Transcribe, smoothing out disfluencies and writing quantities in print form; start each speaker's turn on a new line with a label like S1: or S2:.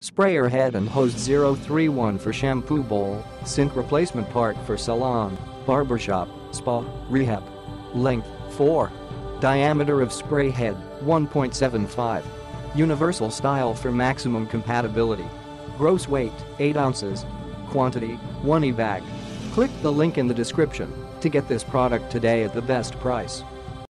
S1: Sprayer head and hose 031 for shampoo bowl, sink replacement part for salon, barber shop, spa, rehab. Length 4. Diameter of spray head 1.75. Universal style for maximum compatibility. Gross weight 8 ounces. Quantity 1 e-bag. Click the link in the description to get this product today at the best price.